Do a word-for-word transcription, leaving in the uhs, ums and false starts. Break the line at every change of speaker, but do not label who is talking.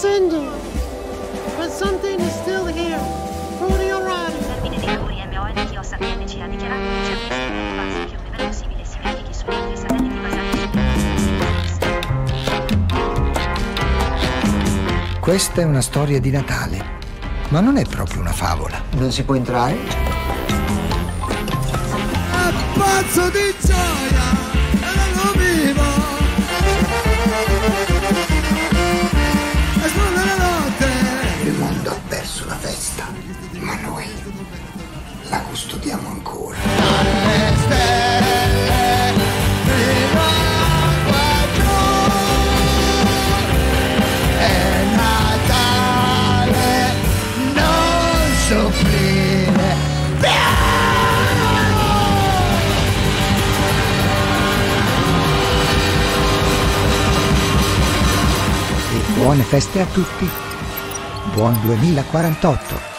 is ending, but something is still here. Rudy O'Reilly.
Termine dei lavori M O N T O S A T N C ha dichiarato che c'è un esito base più verosimile simmetrici su altri satelliti basati su.
Questa è una storia di Natale, ma non è proprio una favola.
Non si può entrare?
Pazzo di gioia e non lo vivo, esplode la notte.
Il mondo ha perso la festa, ma noi la custodiamo ancora.
Le stelle rimangono giù, è Natale, non soffrire più.
Buone feste a tutti. Buon duemilaquarantotto.